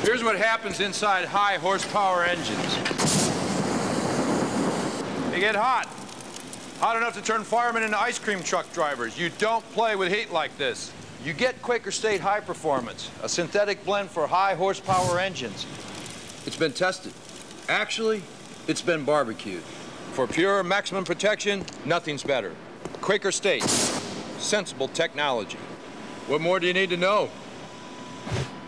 Here's what happens inside high horsepower engines. They get hot. Hot enough to turn firemen into ice cream truck drivers. You don't play with heat like this. You get Quaker State High Performance, a synthetic blend for high horsepower engines. It's been tested. Actually, it's been barbecued. For pure maximum protection, nothing's better. Quaker State, sensible technology. What more do you need to know?